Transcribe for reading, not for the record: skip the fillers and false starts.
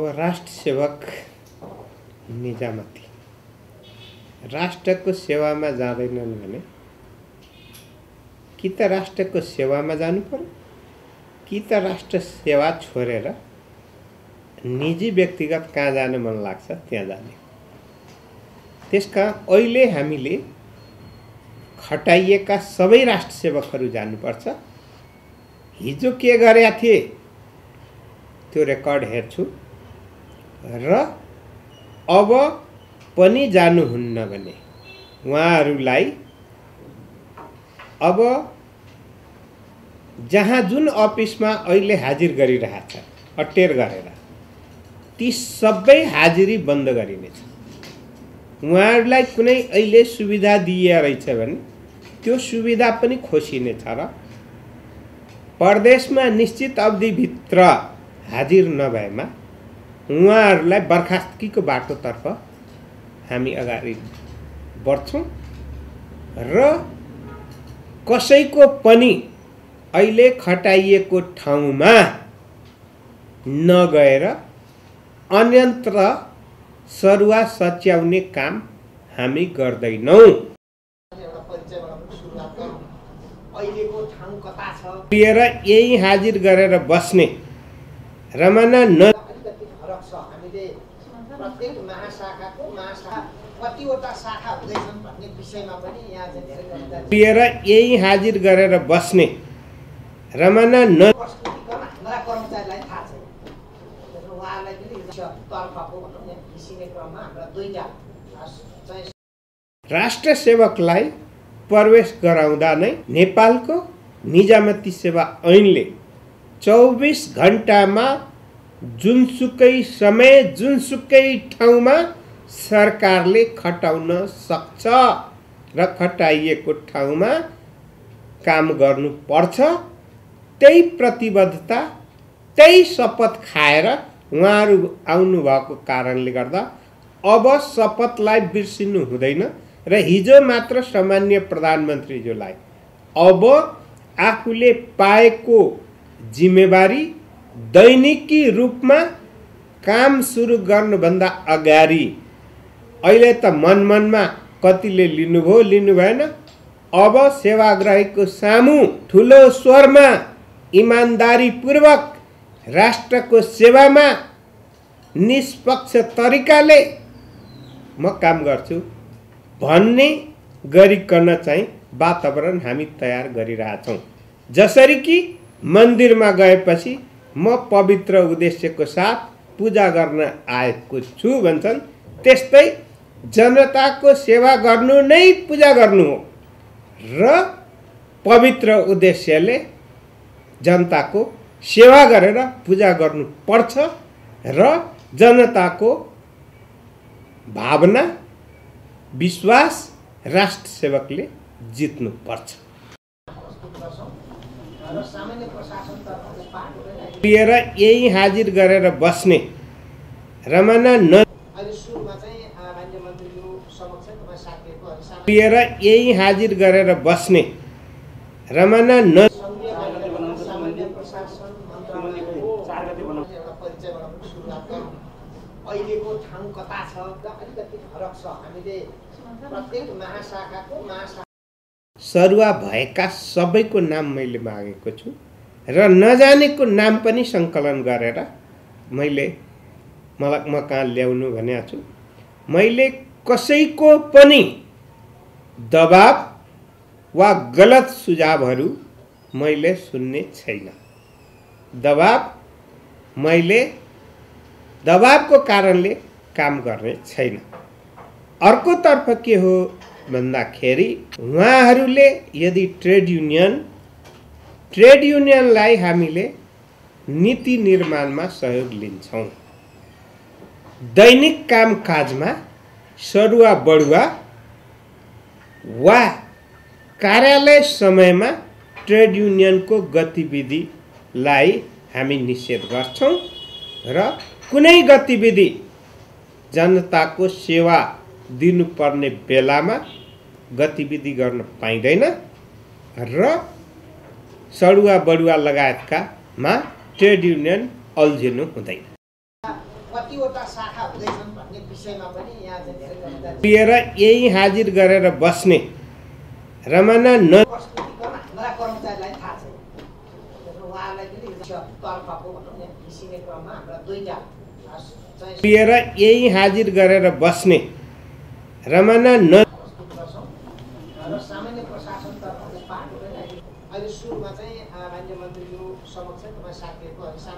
राष्ट्र सेवक निजामती राष्ट्रको सेवामा जाँदैनन् भने कि त राष्ट्रको सेवामा जानु पर्यो कि त राष्ट्र सेवा छोडेर निजी व्यक्तिगत कहाँ जान मन लाग्छ त्यहाँ जाने। त्यसका अहिले हामीले खटाइएका सबै राष्ट्र सेवकहरू जानुपर्छ। हिजो के गरेका थिए त्यो रेकर्ड हेर्छु र अब पनि जानुहुन्न भने उहाँहरूलाई अब जहाँ जुन अफिसमा अहिले हाजिर गरिरहेछ अटेर गरेर ती सबै हाजिरी बन्द गरिनेछ। उहाँहरूलाई कुनै अहिले सुविधा दिए रहेछ भने त्यो सुविधा पनि खोसिनेछ र परदेशमा निश्चित अवधिभित्र हाजिर नभएमा उहाँहरूलाई बर्खास्तगीको बाटोतर्फ हामी अगाडि बढ्छौँ र कसैको पनि अहिले खटाइएको ठाउँमा नगएर अन्यत्र सरुवा सच्याउने काम हामी गर्दैनौँ। लिएर यही हाजिर गरेर बस्ने रमाना न लिएर यही हाजिर गरेर बस्ने रमाना न राष्ट्र सेवकलाई प्रवेश गराउँदा नै नेपालको निजामती सेवा ऐनले 24 घण्टामा जुनसुकै समय जुनसुकै ठाउँमा सरकारले खटाउन सक्छ र खटाइएको ठाउँमा काम गर्नुपर्छ। त्यही प्रतिबद्धता त्यही शपथ खाएर उहाँहरू आउनुभएको कारणले गर्दा अब शपथलाई बिर्सिनु हुँदैन र हिजो मात्र सामान्य प्रधानमन्त्रीज्यूलाई अब आफूले पाएको जिम्मेवारी दैनिकी रूपमा काम सुरु गर्नुभन्दा अगाडि अहिले त मनमनमा कतिले लिनुभयो लिनु भएन। अब सेवाग्राहीको सामु ठुलो स्वरमा इमानदारीपूर्वक राष्ट्रको सेवामा निष्पक्ष तरिकाले म काम गर्छु भन्ने गरिकन चाहिँ वातावरण हामी तयार गरिरहेछौँ। जसरी कि मन्दिरमा गएपछि म पवित्र उद्देश्यको साथ पूजा गर्न आएको छु भन्छन्, त्यस्तै जनताको सेवा गर्नु नै पूजा गर्नु हो र पवित्र उद्देश्यले जनताको सेवा गरेर पूजा गर्नुपर्छ र जनताको भावना विश्वास राष्ट्र सेवकले जित्नुपर्छ। लिएर यही हाजिर गरेर बस्ने रमाना न लिएर यही हाजिर गरेर बस्ने रमाना न अहिलेको ठाउँ कता छ अलिकति फरक छ। हामीले प्रत्येक महाशाखाको सरुवा भएका सबैको नाम मैले मागेको छु र नजानेको नाम पनि सङ्कलन गरेर मैले म कहाँ ल्याउनु भनेको छु। मैले कसैको पनि दबाब वा गलत सुझावहरू मैले सुन्ने छैन। मैले दबाबको कारणले काम गर्ने छैन। अर्कोतर्फ के हो भन्दाखेरि उहाँहरूले यदि ट्रेड युनियनलाई हामीले नीति निर्माणमा सहयोग लिन्छौँ, दैनिक कामकाजमा सरुवा बढुवा वा कार्यालय समयमा ट्रेड युनियनको गतिविधिलाई हामी निषेध गर्छौँ र कुनै गतिविधि जनताको सेवा दिनुपर्ने बेलामा गतिविधि गर्न पाइँदैन र सडुवा बडुवा लगायतकामा ट्रेड युनियन अल्झिनु हुँदैन। कतिवटा शाखा हुँदैछन् भन्ने विषयमा पनि यहाँ चाहिँ धेरै जानकारी लिएर यही हाजिर गरेर बस्ने रमाना न प्रस्तुतिकरण हाम्रा कर्मचारीलाई थाहा छैन। उहाँहरूलाई पनि तर्फको भनौँ न घिसिने क्रममा हाम्रा दुईटा लिएर यही हाजिर गरेर बस्ने रमाना न प्रस्तुत गर्छौँ र सामान्य प्रशासनतर्फको पाटो पनि अहिले सुरुमा चाहिँ राज्य मन्त्रीज्यू समक्ष तपाईँ साथीहरूको